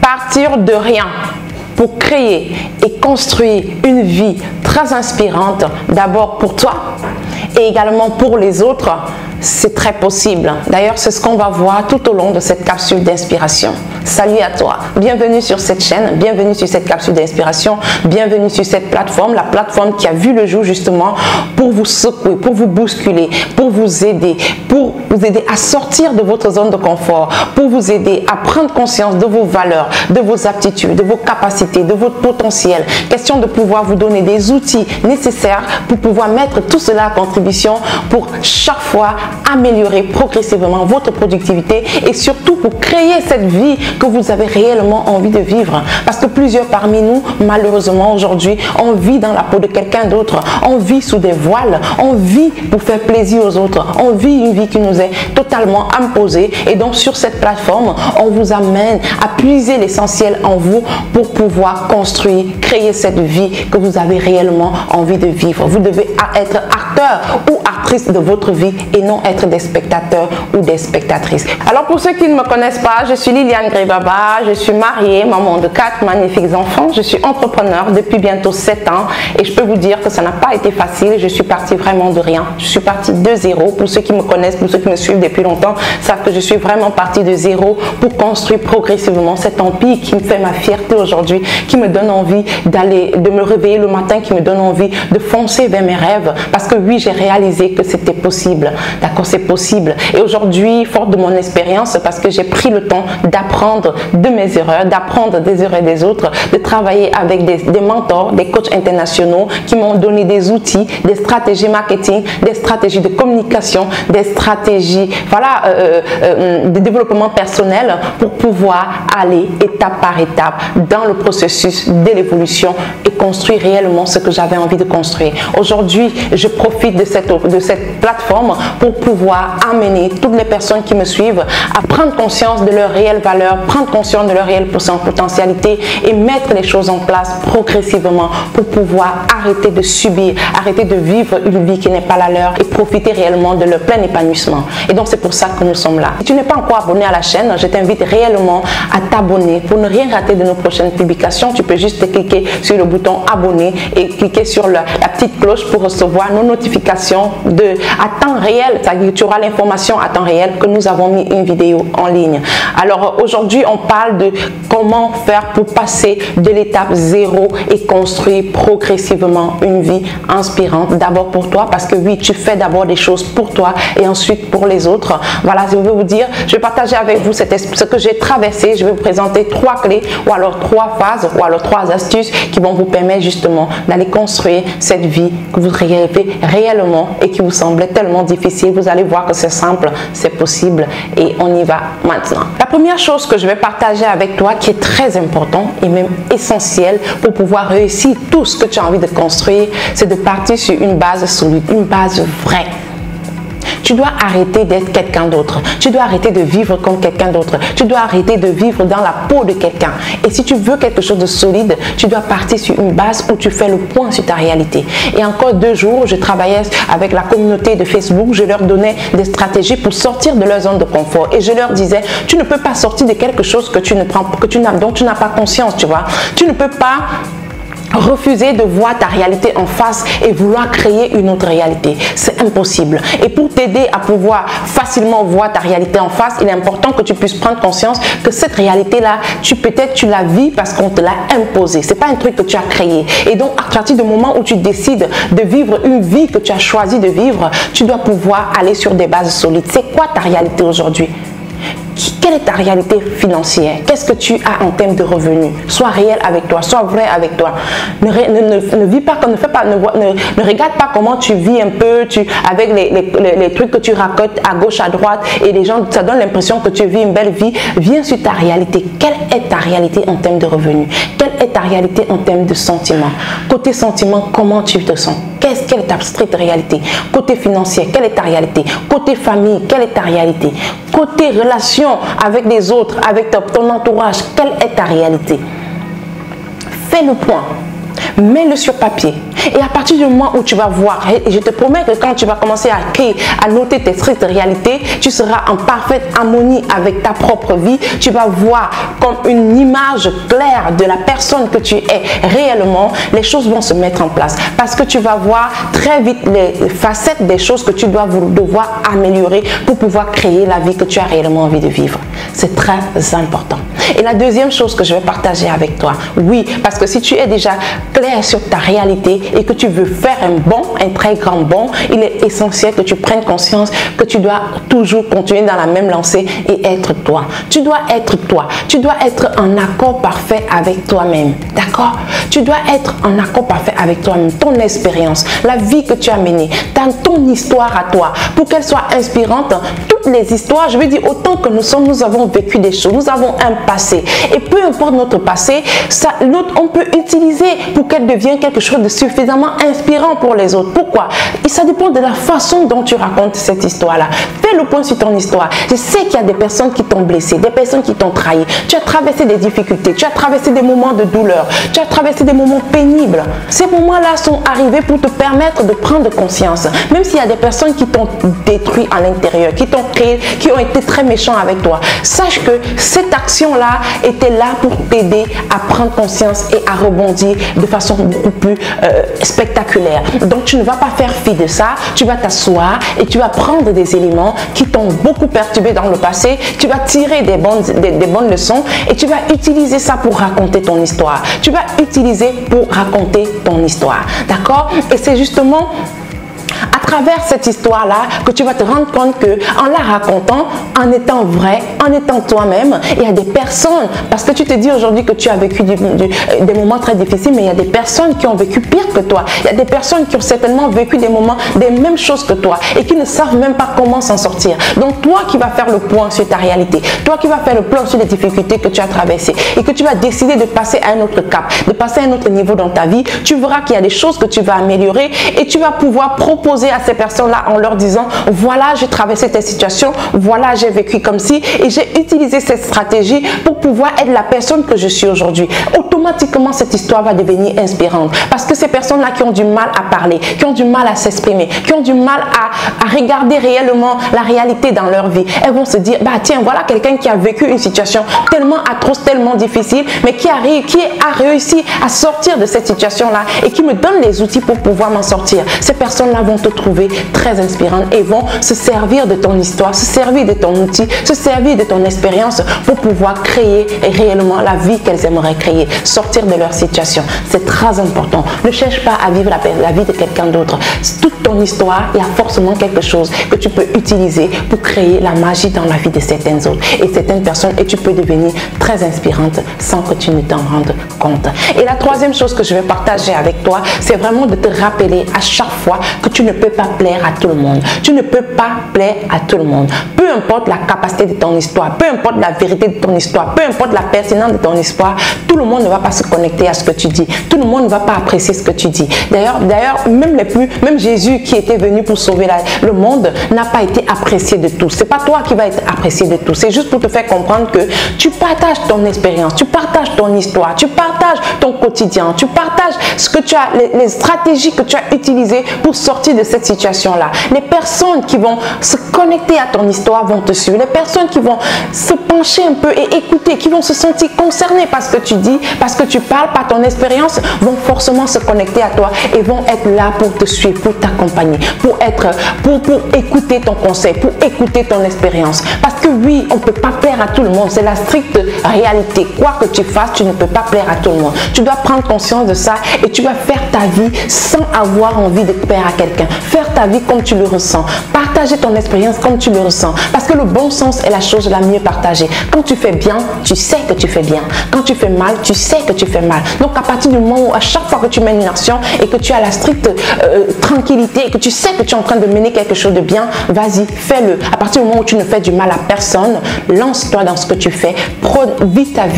partir de rien pour créer et construire une vie très inspirante, d'abord pour toi et également pour les autres, c'est très possible. D'ailleurs, c'est ce qu'on va voir tout au long de cette capsule d'inspiration. Salut à toi, bienvenue sur cette chaîne, bienvenue sur cette capsule d'inspiration, bienvenue sur cette plateforme, la plateforme qui a vu le jour justement pour vous secouer, pour vous bousculer, pour vous aider à sortir de votre zone de confort, pour vous aider à prendre conscience de vos valeurs, de vos aptitudes, de vos capacités, de votre potentiel. Question de pouvoir vous donner des outils nécessaires pour pouvoir mettre tout cela à contribution pour chaque fois améliorer progressivement votre productivité et surtout pour créer cette vie que vous avez réellement envie de vivre. Parce que plusieurs parmi nous, malheureusement aujourd'hui, on vit dans la peau de quelqu'un d'autre, on vit sous des voiles, on vit pour faire plaisir aux autres, on vit une vie qui nous est totalement imposée et donc sur cette plateforme, on vous amène à puiser l'essentiel en vous pour pouvoir construire, créer cette vie que vous avez réellement envie de vivre. Vous devez être acteur ou actrice de votre vie et non être des spectateurs ou des spectatrices. Alors pour ceux qui ne me connaissent pas, je suis Liliane Gray-Baba, je suis mariée, maman de 4 magnifiques enfants, je suis entrepreneur depuis bientôt 7 ans et je peux vous dire que ça n'a pas été facile, je suis partie vraiment de rien, je suis partie de zéro. Pour ceux qui me connaissent, pour ceux qui me suivent depuis longtemps, savent que je suis vraiment partie de zéro pour construire progressivement cet empire qui me fait ma fierté aujourd'hui, qui me donne envie de me réveiller le matin, qui me donne envie de foncer vers mes rêves parce que oui, j'ai réalisé que c'était possible. D'accord, c'est possible. Et aujourd'hui, forte de mon expérience, parce que j'ai pris le temps d'apprendre de mes erreurs, d'apprendre des erreurs des autres, de travailler avec des mentors, des coachs internationaux qui m'ont donné des outils, des stratégies marketing, des stratégies de communication, des stratégies de développement personnel pour pouvoir aller étape par étape dans le processus de l'évolution et construire réellement ce que j'avais envie de construire. Aujourd'hui, je profite de cette plateforme pour pouvoir amener toutes les personnes qui me suivent à prendre conscience de leur réelle valeur, prendre conscience de leur réelle potentialité et mettre les choses en place progressivement pour pouvoir arrêter de subir, arrêter de vivre une vie qui n'est pas la leur et profiter réellement de leur plein épanouissement. Et donc c'est pour ça que nous sommes là. Si tu n'es pas encore abonné à la chaîne, je t'invite réellement à t'abonner pour ne rien rater de nos prochaines publications. Tu peux juste cliquer sur le bouton abonner et cliquer sur la petite cloche pour recevoir nos notifications à temps réel, c'est-à-dire que tu auras l'information à temps réel que nous avons mis une vidéo en ligne. Alors aujourd'hui, on parle de comment faire pour passer de l'étape 0 et construire progressivement une vie inspirante. D'abord pour toi, parce que oui, tu fais d'abord des choses pour toi et ensuite pour les autres. Voilà, je vais vous dire, je vais partager avec vous ce que j'ai traversé. Je vais vous présenter 3 clés ou alors 3 phases ou alors 3 astuces qui vont vous permettre justement d'aller construire cette vie que vous rêvez réellement et qui vous semblait tellement difficile. Vous allez voir que c'est simple, c'est possible et on y va maintenant. La première chose que je vais partager avec toi qui est très important et même essentiel pour pouvoir réussir tout ce que tu as envie de construire, c'est de partir sur une base solide, une base vraie. Tu dois arrêter d'être quelqu'un d'autre. Tu dois arrêter de vivre comme quelqu'un d'autre. Tu dois arrêter de vivre dans la peau de quelqu'un. Et si tu veux quelque chose de solide, tu dois partir sur une base où tu fais le point sur ta réalité. Et encore 2 jours, je travaillais avec la communauté de Facebook. Je leur donnais des stratégies pour sortir de leur zone de confort. Et je leur disais, tu ne peux pas sortir de quelque chose dont tu n'as pas conscience, tu vois. Tu ne peux pas refuser de voir ta réalité en face et vouloir créer une autre réalité. C'est impossible. Et pour t'aider à pouvoir facilement voir ta réalité en face, il est important que tu puisses prendre conscience que cette réalité-là, peut-être tu la vis parce qu'on te l'a imposée. C'est pas un truc que tu as créé. Et donc, à partir du moment où tu décides de vivre une vie que tu as choisi de vivre, tu dois pouvoir aller sur des bases solides. C'est quoi ta réalité aujourd'hui? Quelle est ta réalité financière? Qu'est-ce que tu as en termes de revenus? Sois réel avec toi, sois vrai avec toi. Ne regarde pas comment tu vis un peu, avec les trucs que tu racontes à gauche, à droite, et les gens, ça donne l'impression que tu vis une belle vie. Viens sur ta réalité. Quelle est ta réalité en termes de revenus? Quelle est ta réalité en termes de sentiments? Côté sentiments, comment tu te sens? Quelle est ta stricte réalité? Côté financier, quelle est ta réalité? Côté famille, quelle est ta réalité? Côté relation avec les autres, avec ton entourage, quelle est ta réalité? Fais le point. mets-le sur papier. Et à partir du moment où tu vas voir, et je te promets que quand tu vas commencer à créer, à noter tes tristes réalités, tu seras en parfaite harmonie avec ta propre vie. Tu vas voir comme une image claire de la personne que tu es réellement. Les choses vont se mettre en place parce que tu vas voir très vite les facettes des choses que tu dois devoir améliorer pour pouvoir créer la vie que tu as réellement envie de vivre. C'est très important. Et la deuxième chose que je vais partager avec toi, oui, parce que si tu es déjà clair sur ta réalité et que tu veux faire un très grand bond, il est essentiel que tu prennes conscience que tu dois toujours continuer dans la même lancée et être toi. Tu dois être toi. Tu dois être en accord parfait avec toi-même. D'accord? Tu dois être en accord parfait avec toi-même, ton expérience, la vie que tu as menée, ton histoire à toi, pour qu'elle soit inspirante. Toutes les histoires, je veux dire, autant que nous avons vécu des choses, nous avons un passé. Et peu importe notre passé, on peut utiliser pour qu'elle devienne quelque chose de suffisamment inspirant pour les autres. Pourquoi? Et ça dépend de la façon dont tu racontes cette histoire-là. Fais le point sur ton histoire. Je sais qu'il y a des personnes qui t'ont blessé, des personnes qui t'ont trahi. Tu as traversé des difficultés, tu as traversé des moments de douleur, tu as traversé des moments pénibles. Ces moments-là sont arrivés pour te permettre de prendre conscience. Même s'il y a des personnes qui t'ont détruit à l'intérieur, qui t'ont créé, qui ont été très méchants avec toi, sache que cette action-là était là pour t'aider à prendre conscience et à rebondir de façon beaucoup plus spectaculaire. Donc tu ne vas pas faire fi de ça, tu vas t'asseoir et tu vas prendre des éléments qui t'ont beaucoup perturbé dans le passé, tu vas tirer des bonnes leçons et tu vas utiliser ça pour raconter ton histoire. Tu vas utiliser pour raconter ton histoire. D'accord? Et c'est justement à travers cette histoire-là que tu vas te rendre compte que en la racontant, en étant vrai, en étant toi-même, il y a des personnes, parce que tu te dis aujourd'hui que tu as vécu des moments très difficiles, mais il y a des personnes qui ont vécu pire que toi. Il y a des personnes qui ont certainement vécu des moments, des mêmes choses que toi et qui ne savent même pas comment s'en sortir. Donc toi qui vas faire le point sur ta réalité, toi qui vas faire le point sur les difficultés que tu as traversées et que tu vas décider de passer à un autre cap, de passer à un autre niveau dans ta vie, tu verras qu'il y a des choses que tu vas améliorer et tu vas pouvoir proposer à ces personnes-là en leur disant voilà, j'ai traversé cette situation, voilà, j'ai vécu comme ci et j'ai utilisé cette stratégie pour pouvoir être la personne que je suis aujourd'hui. Automatiquement, cette histoire va devenir inspirante parce que ces personnes-là qui ont du mal à parler, qui ont du mal à s'exprimer, qui ont du mal à regarder réellement la réalité dans leur vie, elles vont se dire, bah tiens, voilà quelqu'un qui a vécu une situation tellement atroce, tellement difficile, mais qui a réussi à sortir de cette situation-là et qui me donne les outils pour pouvoir m'en sortir. Ces personnes-là vont te trouver très inspirante et vont se servir de ton histoire, se servir de ton outil, se servir de ton expérience pour pouvoir créer réellement la vie qu'elles aimeraient créer, sortir de leur situation. C'est très important. Ne cherche pas à vivre la vie de quelqu'un d'autre. Toute ton histoire, il y a forcément quelque chose que tu peux utiliser pour créer la magie dans la vie de certaines autres et certaines personnes et tu peux devenir très inspirante sans que tu ne t'en rendes compte. Et la troisième chose que je vais partager avec toi, c'est vraiment de te rappeler à chaque fois que tu ne peux pas plaire à tout le monde. Tu ne peux pas plaire à tout le monde. Peu importe la capacité de ton histoire, peu importe la vérité de ton histoire, peu importe la pertinence de ton histoire, tout le monde ne va pas se connecter à ce que tu dis. Tout le monde ne va pas apprécier ce que tu dis. D'ailleurs, même Jésus qui était venu pour sauver le monde n'a pas été apprécié de tous. C'est pas toi qui vas être apprécié de tous. C'est juste pour te faire comprendre que tu partages ton expérience, tu partages ton histoire, tu partages ton quotidien, tu partages ce que tu as, les stratégies que tu as utilisées pour sortir de cette situation-là. Les personnes qui vont se connecter à ton histoire vont te suivre. Les personnes qui vont se pencher un peu et écouter, qui vont se sentir concernées par ce que tu dis, parce que tu parles, par ton expérience, vont forcément se connecter à toi et vont être là pour te suivre, pour t'accompagner, pour écouter ton conseil, pour écouter ton expérience. Parce que oui, on ne peut pas plaire à tout le monde. C'est la stricte réalité. Quoi que tu fasses, tu ne peux pas plaire à tout le monde. Tu dois prendre conscience de ça et tu vas faire ta vie sans avoir envie de plaire à quelqu'un. Faire ta vie comme tu le ressens. Partager ton expérience comme tu le ressens. Parce que le bon sens est la chose la mieux partagée. Quand tu fais bien, tu sais que tu fais bien. Quand tu fais mal, tu sais que tu fais mal. Donc à partir du moment où à chaque fois que tu mènes une action et que tu as la stricte tranquillité et que tu sais que tu es en train de mener quelque chose de bien, vas-y, fais-le. À partir du moment où tu ne fais du mal à personne, lance-toi dans ce que tu fais. Vis ta vie. Crée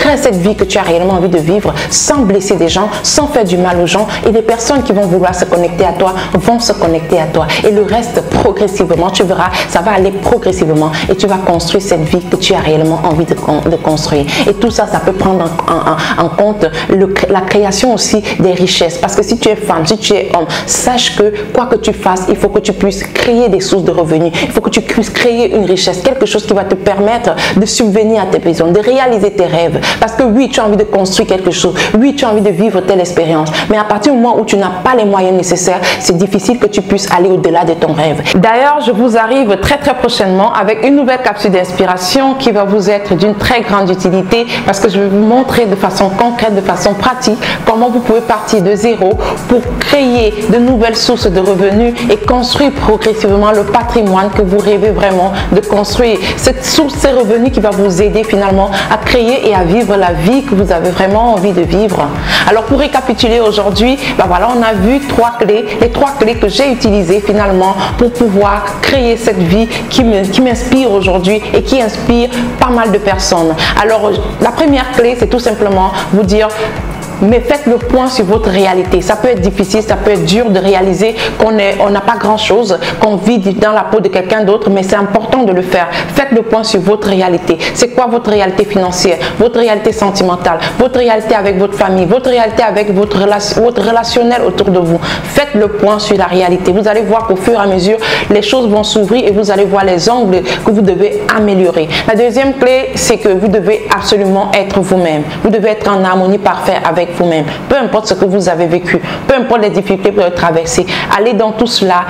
crée cette vie que tu as réellement envie de vivre sans blesser des gens, sans faire du mal aux gens. Et les personnes qui vont vouloir se connecter à toi vont se connecter à toi. Et le reste, progressivement, tu verras, ça va aller progressivement et tu vas construire cette vie que tu as réellement envie de construire. Et tout ça, ça peut prendre en compte la création aussi des richesses. Parce que si tu es femme, si tu es homme, sache que quoi que tu fasses, il faut que tu puisses créer des sources de revenus. Il faut que tu puisses créer une richesse, quelque chose qui va te permettre de subvenir à tes besoins, de réaliser tes rêves. Parce que oui, tu as envie de construire quelque chose. Oui, tu as envie de vivre telle expérience. Mais à partir du moment où tu n'as pas les moyens nécessaires, c'est difficile que tu puisses aller au-delà de ton rêve. D'ailleurs, je vous arrive très prochainement avec une nouvelle capsule d'inspiration qui va vous être d'une très grande utilité parce que je vais vous montrer de façon concrète, de façon pratique, comment vous pouvez partir de zéro pour créer de nouvelles sources de revenus et construire progressivement le patrimoine que vous rêvez vraiment de construire. Cette source, ces revenus qui va vous aider finalement à créer et à vivre la vie que vous avez vraiment envie de vivre. Alors pour récapituler aujourd'hui, voilà, on a vu trois clés, les trois clés que j'ai utilisées finalement pour pouvoir créer cette vie qui m'inspire aujourd'hui et qui inspire pas mal de personnes. Alors la première clé, c'est tout simplement vous dire: mais faites le point sur votre réalité. Ça peut être difficile, ça peut être dur de réaliser qu'on n'a pas grand chose, qu'on vit dans la peau de quelqu'un d'autre, mais c'est important de le faire. Faites le point sur votre réalité. C'est quoi votre réalité financière, votre réalité sentimentale, votre réalité avec votre famille, votre réalité avec votre relationnel autour de vous. Faites le point sur la réalité. Vous allez voir qu'au fur et à mesure, les choses vont s'ouvrir et vous allez voir les angles que vous devez améliorer. La deuxième clé, c'est que vous devez absolument être vous-même. Vous devez être en harmonie parfaite avec vous-même. Peu importe ce que vous avez vécu, peu importe les difficultés que vous avez traversées, allez dans tout cela,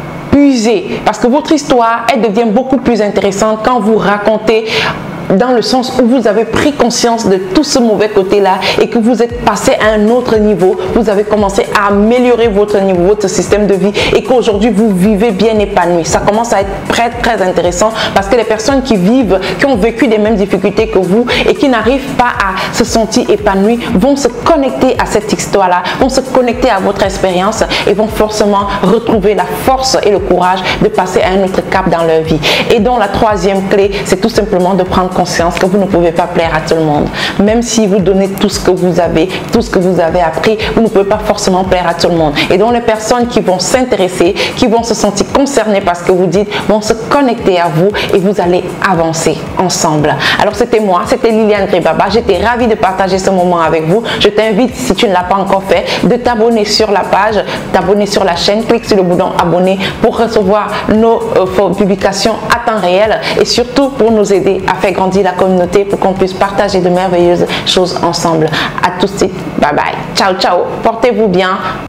puisez, parce que votre histoire, elle devient beaucoup plus intéressante quand vous racontez dans le sens où vous avez pris conscience de tout ce mauvais côté-là et que vous êtes passé à un autre niveau, vous avez commencé à améliorer votre niveau, votre système de vie et qu'aujourd'hui vous vivez bien épanoui. Ça commence à être très intéressant parce que les personnes qui vivent, qui ont vécu les mêmes difficultés que vous et qui n'arrivent pas à se sentir épanouis vont se connecter à cette histoire-là, vont se connecter à votre expérience et vont forcément retrouver la force et le courage de passer à un autre cap dans leur vie. Et donc la troisième clé, c'est tout simplement de prendre conscience que vous ne pouvez pas plaire à tout le monde. Même si vous donnez tout ce que vous avez, tout ce que vous avez appris, vous ne pouvez pas forcément plaire à tout le monde. Et donc les personnes qui vont s'intéresser, qui vont se sentir concernées par ce que vous dites, vont se connecter à vous et vous allez avancer ensemble. Alors c'était moi, c'était Liliane Gribaba. J'étais ravie de partager ce moment avec vous. Je t'invite, si tu ne l'as pas encore fait, de t'abonner sur la page, t'abonner sur la chaîne, clique sur le bouton abonner pour recevoir nos publications à temps réel et surtout pour nous aider à faire grandir la communauté pour qu'on puisse partager de merveilleuses choses ensemble. À tout de suite. Bye bye. Ciao, ciao. Portez-vous bien.